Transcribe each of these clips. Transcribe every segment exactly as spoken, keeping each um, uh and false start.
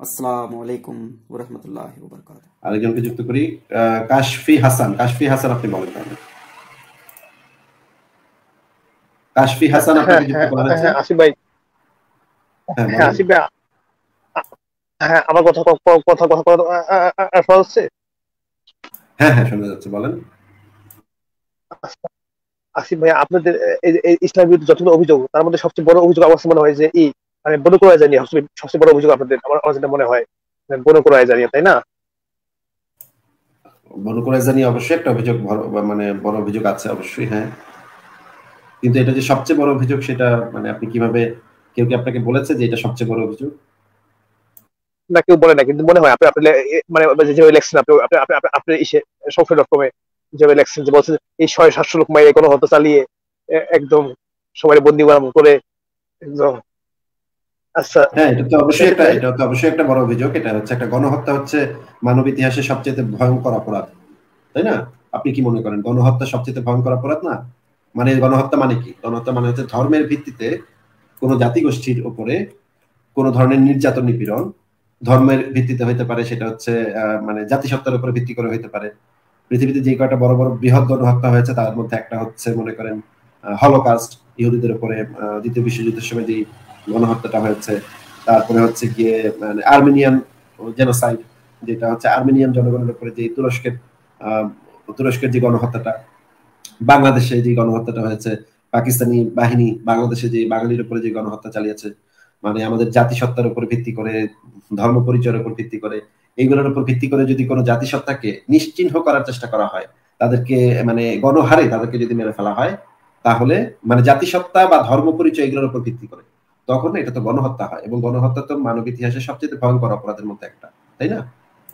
আসসালামু আলাইকুম ওয়া রাহমাতুল্লাহি ওয়া বারাকাতুহু। আরেকজনকে যুক্ত করি, আহ, কাশফি হাসান। কাশফি হাসান আপনি বলেন তাহলে। কাশফি হ্যাঁ হাসান হ্যাঁ আপনাকে যুক্ত হ্যাঁ করা হয়েছে। হ্যাঁ, আসিফ ভাই। হ্যাঁ হ্যাঁ বলেন। আসিফ ভাই, আ- হ্যাঁ আমার কথা ক- ক- কথা কথা কথা আ- আ- আ- আ- শোনা যাচ্ছে? হ্যাঁ হ্যাঁ শোনা যাচ্ছে, বলেন। আচ্ছা, আসিফ ভাই, আপনাদের এই যে এই ইসলামের বিরুদ্ধে যতগুলো অভিযোগ, তার মধ্যে সবচেয়ে বড় অভিযোগ আমার কাছে মনে হয় যে এই মানে বনু কুরাইজা নিয়ে সবচেয়ে সবচেয়ে বড় অভিযোগ আপনাদের, আমার আমার যেটা মনে হয়, মানে বনু কুরাইজা নিয়ে, তাই না? বনু কুরাইজা নিয়ে অবশ্যই একটা অভিযোগ, বড়- বা মানে বড় অভিযোগ আছে অবশ্যই, হ্যাঁ। কিন্তু এটা যে সবচেয়ে বড় অভিযোগ সেটা মানে আপনি কিভাবে, কেউ কি আপনাকে বলেছে যে এটা সবচেয়ে বড় অভিযোগ? না, কেউ বলে না, কিন্তু মনে হয় আপনি আপনি এ- মানে যেভাবে লেখছেন, আপনি আপনি আপনি আপনি আপনি ইসে সংসদ রকমে যেভাবে লেখছেন, যে বলছেন এই ছয় সাতশো লোক মাইরে কোনো হত্যা চালিয়ে এ- একদম সবাই বন্দি করে একদম। আচ্ছা, হ্যাঁ, এটা তো অবশ্যই এটা- একটা এটা তো অবশ্যই একটা বড় অভিযোগ। এটা হচ্ছে একটা গণহত্যা, হচ্ছে মানব ইতিহাসের সবচেয়ে ভয়ঙ্কর অপরাধ, তাই না? আপনি কি মনে করেন গণহত্যা সবচেয়ে ভয়ঙ্কর অপরাধ না? মানে গণহত্যা মানে কি? গণহত্যা মানে হচ্ছে ধর্মের ভিত্তিতে কোন জাতিগোষ্ঠীর উপরে কোন ধরনের নির্যাতন নিপীড়ন, ধর্মের ভিত্তিতে হইতে পারে, সেটা হচ্ছে আহ, মানে জাতিসত্তার উপরে ভিত্তি করে হইতে পারে। পৃথিবীতে যে কয়টা বড় বড় বৃহৎ গণহত্যা হয়েছে তার মধ্যে একটা হচ্ছে মনে করেন হলোকাস্ট, ইহুদিদের উপরে আহ, দ্বিতীয় বিশ্বযুদ্ধের সময় যে গণহত্যাটা হয়েছে। তারপরে হচ্ছে গিয়ে মানে আর্মেনিয়ান জেনোসাইড, যেটা হচ্ছে আর্মেনিয়ান জনগণের উপরে যে তুরস্কের আহ, তুরস্কের যে গণহত্যাটা, বাংলাদেশে যে গণহত্যাটা হয়েছে, পাকিস্তানি বাহিনী বাংলাদেশে যে বাঙালির উপরে যে গণহত্যা চালিয়েছে, মানে আমাদের জাতিসত্তার উপর ভিত্তি করে, ধর্ম পরিচয়ের উপর ভিত্তি করে, এইগুলোর উপর ভিত্তি করে যদি কোনো জাতিসত্তাকে নিশ্চিহ্ন করার চেষ্টা করা হয়, তাদেরকে মানে গণহারে তাদেরকে যদি মেরে ফেলা হয়, তাহলে মানে জাতিসত্তা বা ধর্ম পরিচয় এগুলোর উপর ভিত্তি করে, তখন এটা তো গণহত্যা হয়। এবং গণহত্যা তো মানব ইতিহাসের সবচেয়ে ভয়ঙ্কর অপরাধের মধ্যে একটা, তাই না?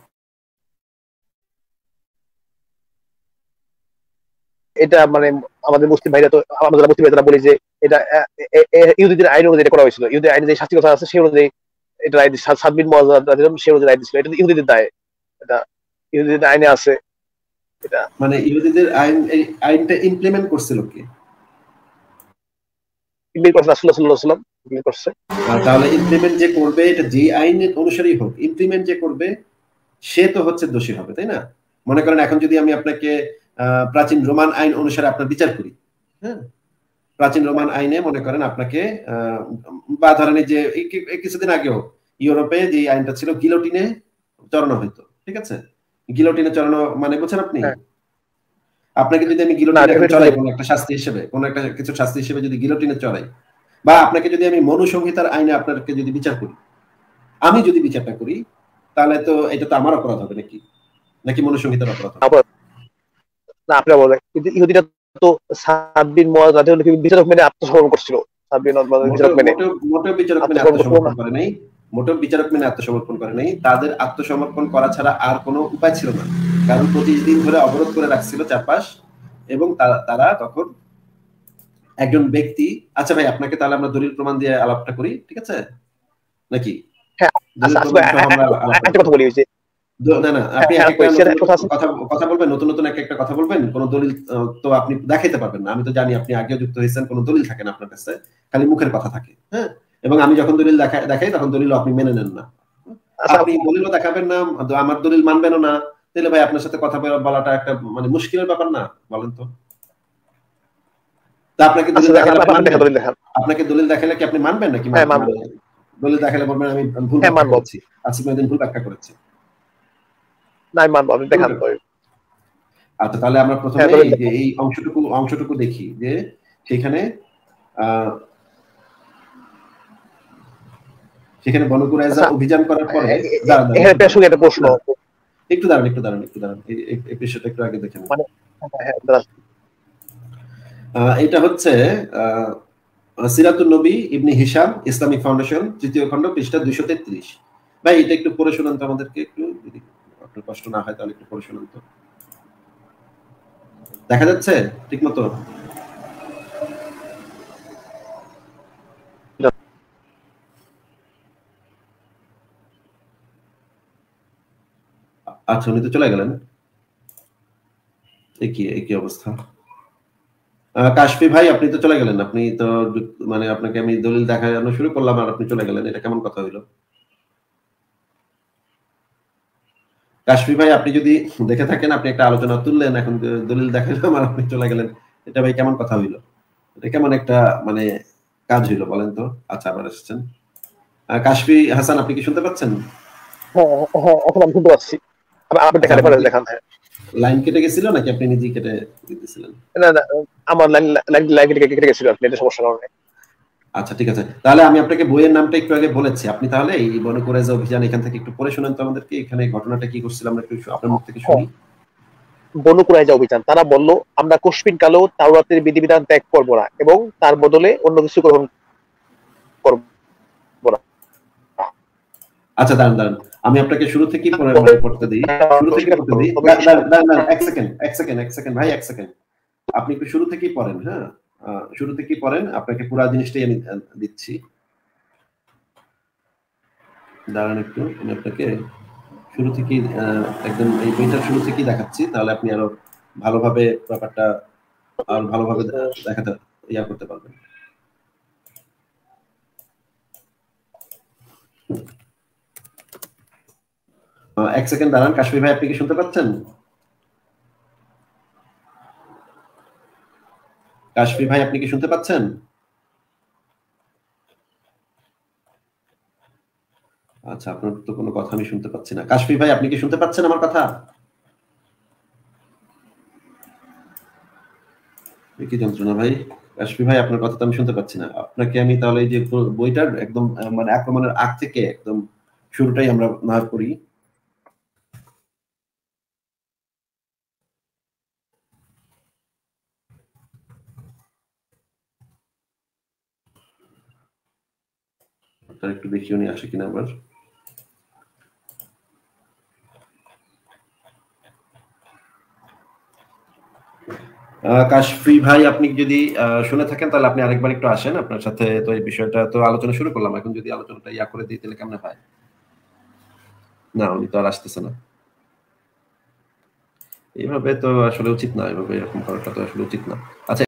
এটা মানে আমাদের মুসলিম ভাইরা তো, আমরা যারা মুসলিম ভাই তারা বলি যে এটা এ- এ- এ- ইহুদিদের আইন অনুযায়ী এটা করা হয়েছিল, ইহুদিদের আইনে যে শাস্তি কথা আছে সেই অনুযায়ী এটা রায় দিচ্ছে, সাত বিন মুআয সেই অনুযায়ী রায় দিচ্ছিল, এটা তো ইহুদিদের দায়, এটা ইহুদিদের আইনে আছে এটা। মানে ইহুদিদের আইন, এই আইনটা ইমপ্লিমেন্ট করছিল কে? ইমপ্লিমেন্ট করছে রাসূলুল্লাহ সাল্লাল্লাহু আলাইহি ওয়াসাল্লাম, ইমপ্লিমেন্ট করছে। আর তাহলে ইমপ্লিমেন্ট যে করবে, এটা যে আইনের অনুসারেই হোক, ইমপ্লিমেন্ট যে করবে সে তো হচ্ছে দোষী হবে, তাই না? মনে করেন এখন যদি আমি আপনাকে আহ, প্রাচীন রোমান আইন অনুসারে আপনার বিচার করি, হ্যাঁ, প্রাচীন রোমান আইনে মনে করেন আপনাকে আহ, বা ধরেন এই যে এই কি- এই কিছুদিন আগেও ইউরোপে যে আইনটা ছিল, গিলোটিনে চড়ানো হইতো, ঠিক আছে? গিলোটিনে চড়ানো মানে বুঝছেন আপনি? হ্যাঁ, আপনাকে যদি আমি না গিলোটিনে এখন এটা চড়াই জানি। কোনো একটা শাস্তি হিসেবে, কোনো একটা কিছু শাস্তি হিসেবে যদি গিলোটিনে চড়াই, বা আপনাকে যদি আমি মনুসংহিতার আইনে আপনাকে যদি বিচার করি, আমি যদি বিচারটা করি, তাহলে তো এটা তো আমার অপরাধ হবে নাকি? নাকি মনুসংহিতার অপরাধ হবে? আবার না, আপনি বলেন, কিন্তু ইহুদিরা তো সাত বিন মুআয বিচারক মেনে আত্মসমর্পণ করছিল, সাত বিন মুআয মোটেও বিচারক মেনে মোটেও মোটেও বিচারক মেনে আত্মসমর্পণ করছিল আত্মসমর্পণ না। করে নাই। মোটেও বিচারক মেনে আত্মসমর্পণ করে নাই। তাদের আত্মসমর্পণ করা ছাড়া আর কোনো উপায় ছিল না। কারণ পঁচিশ দিন ধরে অবরোধ করে রাখছিল চারপাশ, এবং তারা তারা তখন একজন ব্যক্তি। আচ্ছা ভাই, আপনাকে তাহলে আমরা দলিল প্রমাণ দিয়ে আলাপটা করি, ঠিক আছে নাকি? হ্যাঁ, দলিল আচ্ছা আসলে প্রমাণ সহ আমরা আলাপটা একটা করি। কথা বলি, ওই যে দ- না না, হ্যাঁ আপনি এক হ্যাঁ একটা কোয়েশ্চেন নতুন একটা নতুন কথা আছে। কথা কথা বলবেন, নতুন নতুন এক একটা কথা বলবেন, কোন দলিল আহ, তো আপনি দেখাইতে পারবেন না। আমি তো জানি আপনি আগেও যুক্ত হয়েছেন, কোন দলিল থাকে না আপনার কাছে, খালি মুখের কথা থাকে, হ্যাঁ। এবং আমি যখন দলিল দেখাই দেখাই তখন দলিল আপনি মেনে নেন না। আচ্ছা, আপনি দলিলও দেখাবেন না, আমার দলিল মানবেনও না, তাহলে ভাই আপনার সাথে কথা বলাটা একটা মানে মুশকিলের ব্যাপার না, বলেন তো? তা আপনাকে আচ্ছা দলিল দেখান, দেখালে আপনি আপনি দেখা মানবেন? দলিল দেখান। আপনাকে দলিল দেখালে কি আপনি মানবেন নাকি হ্যাঁ মান- মানবো। মানে দলিল দেখালে বলবেন আমি ভুল হ্যাঁ ব্যাখ্যা মানবো। করেছি, আসিফ মহিউদ্দিন ভুল ব্যাখ্যা করেছে। না আমি মানবো, আপনি দেখান তো। আচ্ছা, তাহলে আমরা হ্যাঁ প্রথমে দলিল এই যে দেখান। এই অংশটুকু অংশটুকু দেখি যে সেখানে আহ, সেখানে বনু কুরাইজা আচ্ছা, অভিযান করার পরে, এ- এ- দাঁড়ান দাঁড়ান এখানে একটু পেশ দাঁড়ান একটা একটু প্রশ্ন, দাঁড়ান একটু দাঁড়ান একটু দাঁড়ান একটু দাঁড়ান এই এই- এই বিষয়টা একটু আগে দেখে নিন। মানে হ্যাঁ, হ্যাঁ, দাঁড়ান। আহ, এটা হচ্ছে আহ, সিরাতুন নবী ইবনে হিশাম ইসলামিক ফাউন্ডেশন তৃতীয় খণ্ড পৃষ্ঠা দুইশো তেত্রিশ। ভাই এটা একটু পড়ে শোনান তো আমাদেরকে, একটু যদি আপনার কষ্ট না হয় তাহলে একটু পড়ে শোনান তো। দেখা যাচ্ছে ঠিক মতো? আচ্ছা, উনি তো চলে গেলেন। একই একই অবস্থা। আহ, কাশফি ভাই আপনি তো চলে গেলেন, আপনি তো মানে আপনাকে আমি দলিল দেখানো শুরু করলাম আর আপনি চলে গেলেন, এটা কেমন কথা হইলো? কাশফি ভাই আপনি যদি দেখে থাকেন, আপনি একটা আলোচনা তুললেন, এখন দলিল দেখালাম আর আপনি চলে গেলেন, এটা ভাই কেমন কথা হইলো? এটা কেমন একটা মানে কাজ হইলো বলেন তো? আচ্ছা, আবার আসছেন। কাশফি হাসান, আপনি কি শুনতে পাচ্ছেন? হ্যাঁ হ্যাঁ, এখন আমি শুনতে পাচ্ছি। আপনি দেখাতে পারেন, দেখান। লাইন কেটে গেছিল নাকি আপনি নিজেই কেটে দিতেছিলেন? না না, আমার লাইন লাইন লাইন কেটে গেছিল আপনি, এটা সমস্যা কারণে। আচ্ছা ঠিক আছে, তাহলে আমি আপনাকে বইয়ের নামটা একটু আগে বলেছি, আপনি তাহলে এই বনু কুরাইজা অভিযান এখান থেকে একটু পড়ে শোনান তো আমাদেরকে, এখানে ঘটনাটা কি করছিল আমরা একটু আপনার মুখ থেকে শুনি। বনু কুরাইজা অভিযান, তারা বলল আমরা কোশপিন কালেও তাওরাতের বিধিবিধান ত্যাগ করব না এবং তার বদলে অন্য কিছু গ্রহণ করব না। আচ্ছা দাঁড়ান দাঁড়ান, আমি আপনাকে শুরু থেকেই পড়তে দিই, শুরু থেকে পড়তে দিই। এক সেকেন্ড এক সেকেন্ড এক সেকেন্ড ভাই, এক সেকেন্ড, আপনি একটু শুরু থেকেই পড়েন। হ্যাঁ, শুরু থেকেই পড়েন, আপনাকে পুরো জিনিসটাই আমি দিচ্ছি। দাঁড়ান একটু, আমি আপনাকে শুরু থেকেই একদম এই বইটা শুরু থেকেই দেখাচ্ছি, তাহলে আপনি আরো ভালোভাবে ব্যাপারটা আর ভালোভাবে দেখাতে ইয়া করতে পারবেন। এক সেকেন্ড দাঁড়ান, কাশফি ভাই আপনি কি শুনতে পাচ্ছেন? কাশফি ভাই আপনি কি শুনতে পাচ্ছেন? আচ্ছা, আপনার তো কোনো কথা আমি শুনতে পাচ্ছি না। কাশফি ভাই আপনি কি শুনতে পাচ্ছেন আমার কথা? কি যন্ত্রণা ভাই, কাশফি ভাই আপনার কথা তো আমি শুনতে পাচ্ছি না। আপনাকে আমি তাহলে এই যে বইটার একদম মানে আক্রমণের আগ থেকে একদম শুরুটাই আমরা না করি। একটু দেখিও নি আসে কিনা আবার। কাশফি ভাই আপনি যদি শুনে থাকেন তাহলে আপনি আরেকবার একটু আসেন, আপনার সাথে তো এই বিষয়টা তো আলোচনা শুরু করলাম, এখন যদি আলোচনাটা ইয়া করে দিই তাহলে কেমন হয়? না, উনি তো আর আসতেছে না। এইভাবে তো আসলে উচিত না, এভাবে এরকম করাটা তো আসলে উচিত না। আচ্ছা।